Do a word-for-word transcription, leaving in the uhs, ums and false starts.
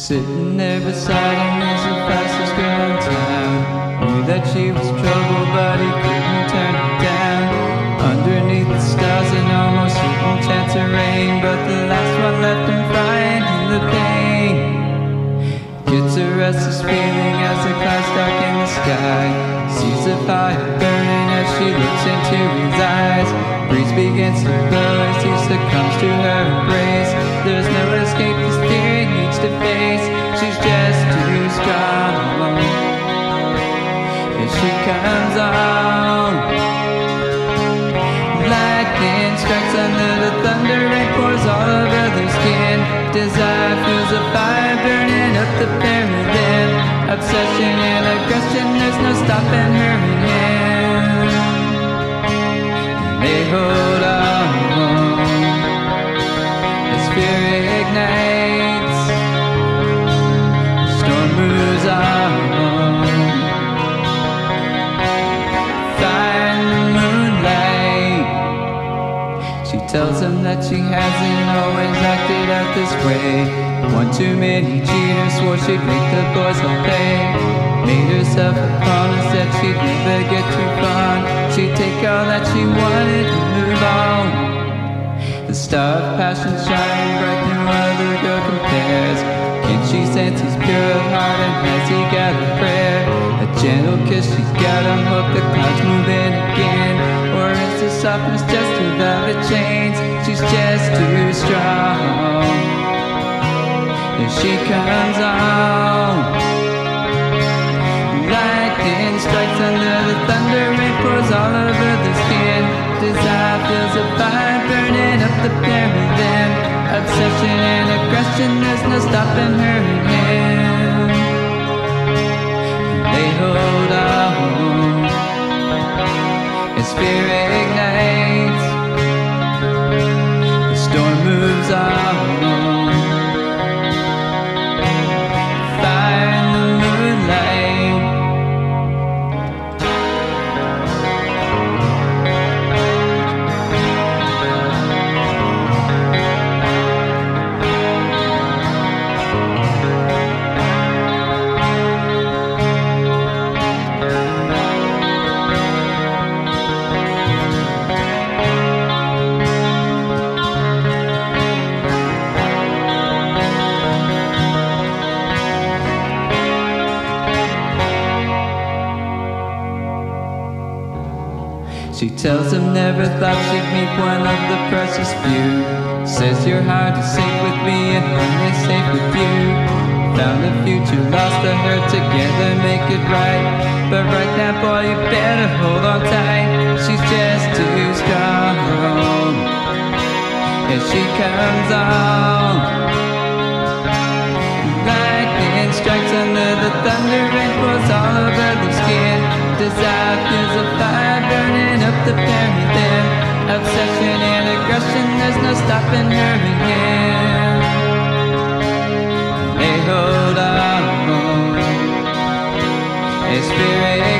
Sitting there beside him is the fastest girl in town. Knew that she was trouble, but he couldn't turn her down. Underneath the stars an almost certain chance of rain, but the last one left him frying in the pain. Gets a restless feeling as the clouds darken the sky. Sees the fire burning as she looks into his eyes. Breeze begins to blow as he succumbs to her embrace. There's no escape, this fear he needs to face. She's just too strong. Here she comes on. Lightning strikes under the thunder, rain pours all over their skin. Desire fuels a fire burning up the pair of them. Obsession and aggression, there's no stopping her in him. They hold on. As fear ignites, the storm moves on. Fire in the moonlight. She tells him that she hasn't always acted out this way. One too many cheaters, swore she'd make the boys all pay. Made herself a promise that she'd never get too far. She'd take all that she wanted and move on. The star of passion shining bright, no other girl compares. Can she sense he's pure of heart, and has he got a prayer? A gentle kiss, she's got him hooked, the clouds moving again. Or is the softness just her velvet chains? She's just too strong. Here she comes on. Lightning strikes under the thunder, rain pours all over the skin. Desire feels a fire burning up the pair of them. Obsession and aggression, there's no stopping her and him. They hold on as fear ignites, the storm moves on. Fire in the moonlight. She tells him never thought she'd meet one of the precious few. Says your heart is safe with me and mine is safe with you. Found a future, lost the hurt, together make it right. But right now, boy, you better hold on tight. She's just too strong. Here she comes on. Lightning strikes under the thunder, rain pours all over the skin. Desire feels a fire burning up the pair of them. Obsession and aggression, there's no stopping her and him. They hold on as fear